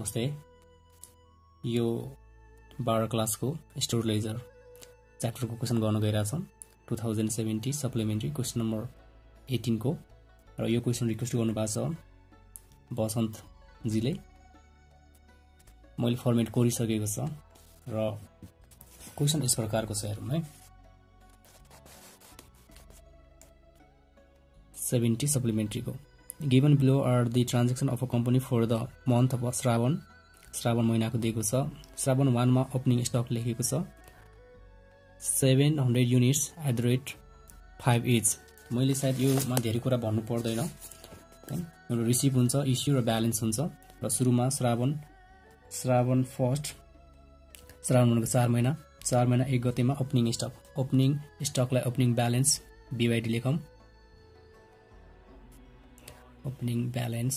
नमस्ते। यो 12 क्लासको स्टोरलेजर च्याप्टरको क्वेशन गर्न गइरहेको छौं। 2070 सप्लिमेन्ट्री क्वेशन नम्बर 18 को र यो क्वेशन रिक्वेस्ट गर्नु भएको छ बसन्त जीले। मैले फर्मेट कोरिसकेको छ र क्वेशन यस प्रकारको छ हेरौँ है। 70 सप्लिमेन्ट्री को given below are the transaction of a company for the month of श्रावण महिनाको दिएको छ। श्रावण 1 मा ओपनिङ स्टक लेखेको छ 700 units at the rate 5 each। मैले सायद योमा धेरै कुरा भन्नु पर्दैन। मेरो रिसिभ हुन्छ, इस्यु र ब्यालेन्स हुन्छ र सुरुमा श्रावण 1 श्रावण भनेको 4 महिना 1 गतेमा ओपनिङ स्टकलाई ओपनिङ ब्यालेन्स BYD लेखौं। ओपनिङ ब्यालेन्स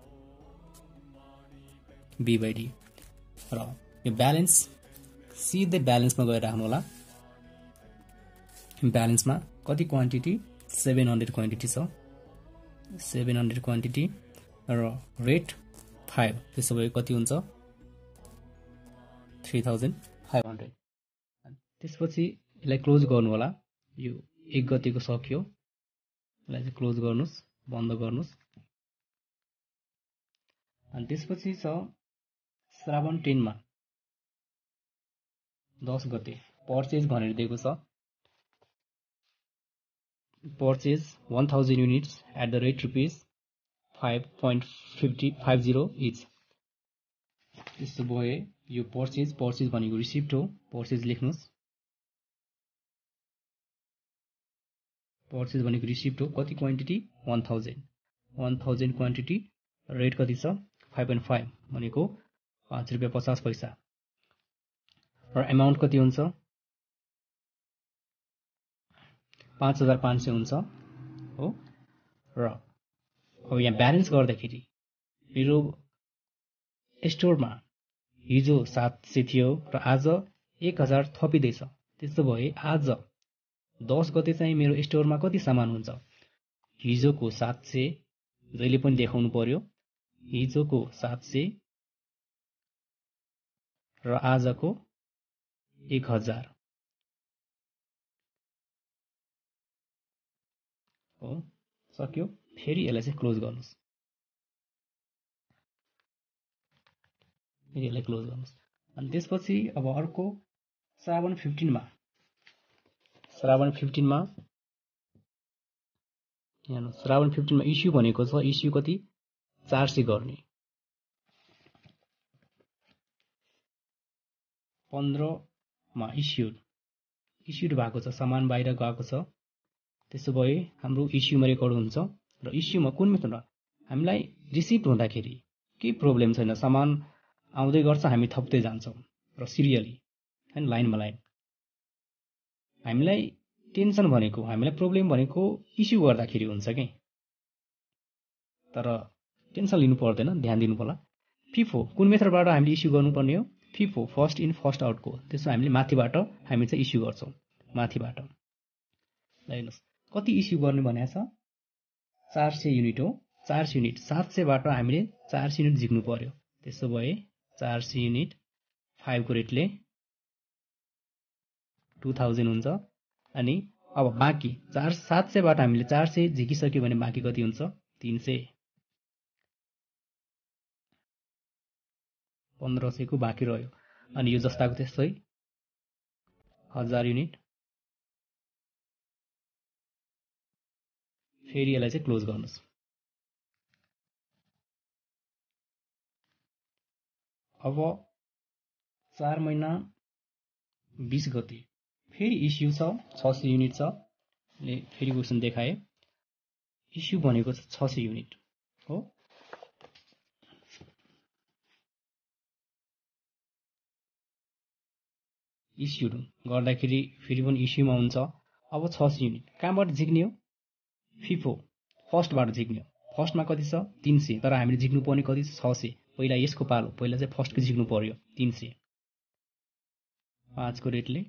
BYD र यो ब्यालेन्स सिधै ब्यालेन्समा गएर राख्नु होला। ब्यालेन्समा कति क्वान्टिटी 700 क्वान्टिटी छ, 700 क्वान्टिटी र रेट 5, त्यसो भए कति हुन्छ 3500। त्यसपछि यसलाई क्लोज गर्नु होला। यो 1 गतेको सक्यो, यसलाई चाहिँ क्लोज गर्नुस्, बन्द गर्नुस्। अनि त्यसपछि छ श्रावण 10 मा 10 गते पर्चेज भनेर दिएको छ। Purchase 1000 units at the rate ₹5.50 each. त्यसो भए यो पर्चेज भनेको रिसिप्ट हो। पर्चेज लेख्नुस्। पर्चेज भनेको रिसिप्ट हो। कति क्वान्टिटी 1000 क्वान्टिटी, रेट कति छ 5.5 भनेको ₹5.50 र अमाउन्ट कति हुन्छ 5500 हुन्छ हो। र अब यहाँ ब्यालेन्स गर्दाखेरि मेरो स्टोरमा हिजो 700 थियो र आज 1000 थपिदैछ। त्यसो भए आज 10 गते चाहिँ मेरो स्टोरमा कति सामान हुन्छ, हिजोको 700 जहिले पनि देखाउनु पर्यो। हिजोको 700 र आजको 1000 हो। सक्यो। फेरि यसलाई चाहिँ क्लोज गर्नुस्। अनि त्यसपछि अब अर्को श्रावण 15 मा श्रावण 15 मा इस्यु भनेको छ। इस्यु कति 400 गर्ने। 15 मा इस्युड भएको छ, सामान बाहिर गएको छ। त्यसो भए हाम्रो इस्युमा रेकर्ड हुन्छ र इस्युमा कुन मेथडमा हामीलाई रिसिप्ट हुँदाखेरि केही प्रब्लम छैन, सामान आउँदै गर्छ, हामी थप्दै जान्छौं र सिरियली हैन, लाइनमा लाइन। हामीलाई टेन्सन भनेको, हामीलाई प्रब्लम भनेको इस्यु गर्दाखेरि हुन्छ के। तर टेन्सन लिनु पर्दैन, ध्यान दिनु पर्ला। FIFO कुन मेथडबाट हामीले इस्यु गर्नुपर्ने हो, FIFO first in first out को। त्यसो हामीले माथिबाट हामी चाहिँ इस्यु गर्छौं, माथिबाट। ल हेर्नुस् कति इस्यु गर्ने भनेको छ 400 युनिट हो। 400 युनिट 700 बाट हामीले 400 युनिट झिक्नु पर्यो। त्यसो भए 400 युनिट 5 को रेटले 2000 हुन्छ। अनि अब बाँकी 700 बाट हामीले 400 झिकिसक्यो भने बाँकी कति हुन्छ 300। 1500 को बाँकी रह्यो। अनि यो जस्ताको त्यस्तै 1000 युनिट। फेरि यसलाई चाहिँ क्लोज गर्नुस्। अब 4 महिना 20 गते फेरि इस्यु छ 600 युनिट छ। फेरि क्वेसन देखाए। इस्यु भनेको छ 600 युनिट हो। इस्यु गर्दाखेरि फेरि पनि इस्युमा हुन्छ। अब 600 युनिट कहाँबाट झिक्ने हो, FIFO फर्स्टबाट झिक्ने हो। फर्स्टमा कति छ 300, तर हामीले झिक्नु पर्ने कति छ 600। पहिला यसको पालो, पहिला चाहिँ फर्स्टको झिक्नु पर्यो 300। 5 को रेटले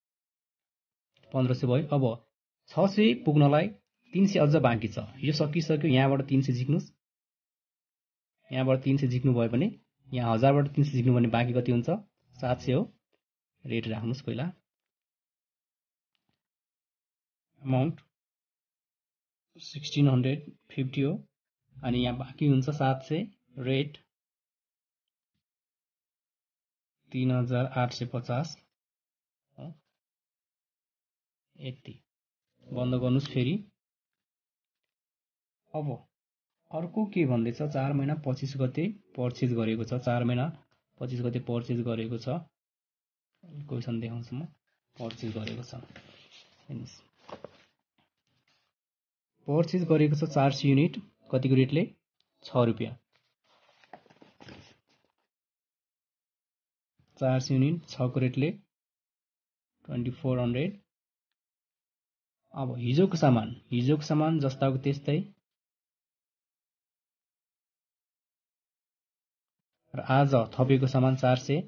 1500 भयो। अब 600 पुग्नलाई 300 अझ बाँकी छ। यो सकिसक्यो, यहाँबाट 300 झिक्नुस्। यहाँबाट 300 झिक्नु भयो भने यहाँ 1000 बाट 300 झिक्नु भने बाँकी कति हुन्छ 700 हो रेट राख्नुस् पहिला अमाउन्ट 1650 हो अनि यहाँ बाँकी हुन्छ 700 रेट 3850 यति बन्द गर्नुस् फेरि अब अर्को के भन्दैछ 4 महिना 25 गते पर्चेज गरेको छ 4 महिना 25 गते पर्चेज गरेको छ क्वेशन देखाउँछु म पर्चेज गरेको छ हेर्नुस् पर्चेज गरेको छ 400 युनिट कतिको रेटले 6 रुपैयाँ 400 युनिट 6 को रेटले 2400 अब हिजोको सामान जस्ताको त्यस्तै र आज थपेको सामान 400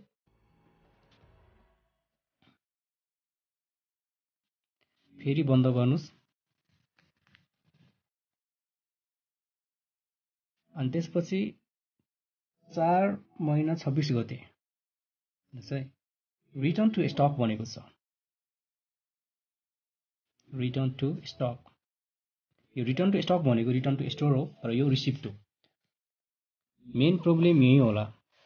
फेरि बन्द गर्नुस् अनि त्यसपछि 4 महिना 26 गते है रिटर्न टु स्टक भनेको छ रिटर्न टु स्टक यो रिटर्न टु स्टक भनेको रिटर्न टु स्टोर हो र यो रिसिप्ट हो मेन प्रब्लम यही होला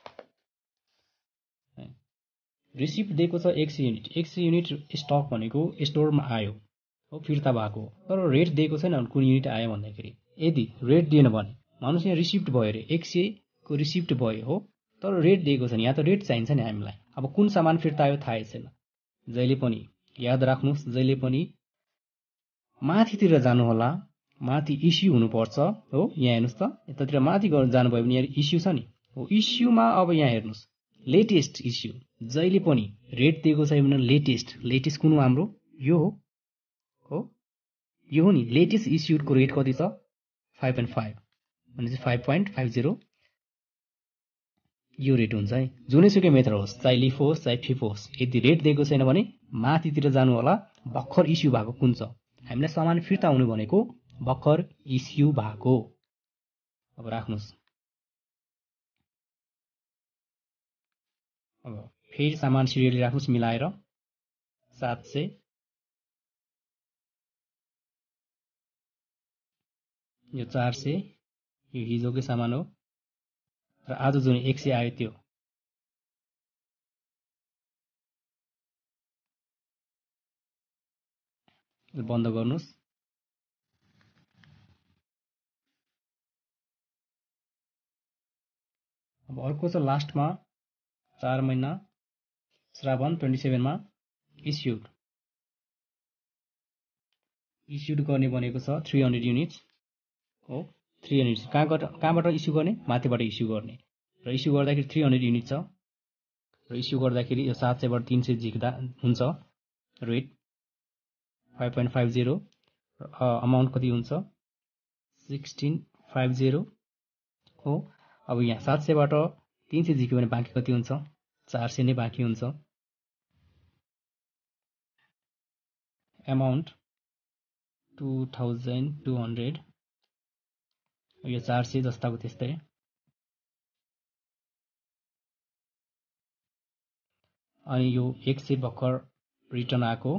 रिसिप्ट दिएको छ 100 युनिट स्टक भनेको स्टोरमा आयो हो फिर्ता भएको तर रेट दिएको छैन कुन युनिट आयो भन्दाखेरि यदि रेट दिएन भने मानुस यहाँ रिसिप्ट भयो रे 100 को रिसिप्ट भयो हो तर रेट दिएको छैन यहाँ त रेट चाहिन्छ नि हामीलाई अब कुन सामान फिर्ता आयो थाहै छैन जहिले पनि याद राख्नुस् जहिले पनि माथितिर जानु होला माथि इस्यु हुनुपर्छ हो यहाँ हेर्नुस् त यतातिर माथि जानुभयो भने यहाँ इस्यु छ नि हो इस्युमा अब यहाँ हेर्नुस् लेटेस्ट इस्यु जहिले पनि रेट दिएको छ भने लेटेस्ट कुन हो हाम्रो यो हो यो हो नि लेटेस्ट इस्युडको रेट कति छ 5.5 भनेपछि 5.50 यो रेट हुन्छ है जुनैसुकै मेथड होस् चाहे लिफ होस् चाहे फिफ होस् यदि रेट दिएको छैन भने माथितिर जानु होला भर्खर इस्यु भएको कुन छ हामीलाई सामान फिर्ता हुनु भनेको भर्खर इस्यु भएको अब राख्नुस् अब फेरि सामान सिरियली राख्नुस् मिलाएर 700 यो 400 यो हिजोकै सामान हो र आज जुन 100 आयो त्यो बन्द गर्नुस् अब अर्को छ लास्टमा 4 महिना श्रावण 27 मा इस्युड गर्ने भनेको छ 300 युनिट्स हो 300 कहाँबाट इस्यु गर्ने माथिबाट इस्यु गर्ने र इस्यु गर्दाखेरि 300 युनिट छ र इस्यु गर्दाखेरि यो 700 बाट 300 झिक्दा हुन्छ रेट 5.50 अमाउन्ट कति हुन्छ 1650 हो अब यहाँ 700 बाट 300 झिक्यो भने बाँकी कति हुन्छ 400 नै बाँकी हुन्छ अमाउन्ट 2200 यो 400 जस्ताको त्यस्तै अनि यो 100 भर्खर रिटर्न आएको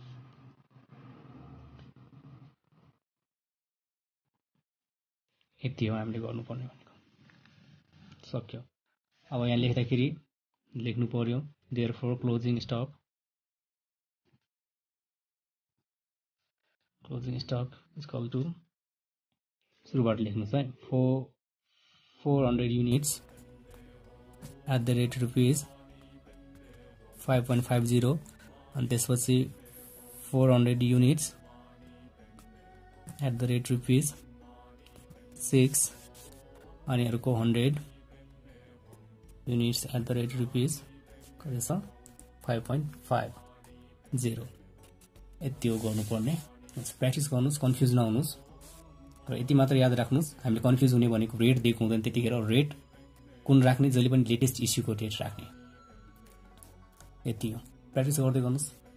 यति हो हामीले गर्नुपर्ने भनेको सक्यो अब यहाँ लेख्दाखेरि लेख्नु पर्यो therefore closing stock is equal to सुरुबाट लेख्नुस् है 400 units at the rate rupees 5.50 अनि त्यसपछि 400 units at the rate rupees 6 अनि अर्को 100 units at the rate rupees कति छ 5.50 यति हो गर्नुपर्ने प्र्याक्टिस गर्नुस् कन्फ्युज नहुनुस् र यति मात्र याद राख्नुस् हामीले कन्फ्युज हुने भनेको रेट दिएको हुँदैन त्यतिखेर रेट कुन राख्ने जहिले पनि लेटेस्ट इस्युको रेट राख्ने यति हो प्र्याक्टिस गर्दै गर्नुस्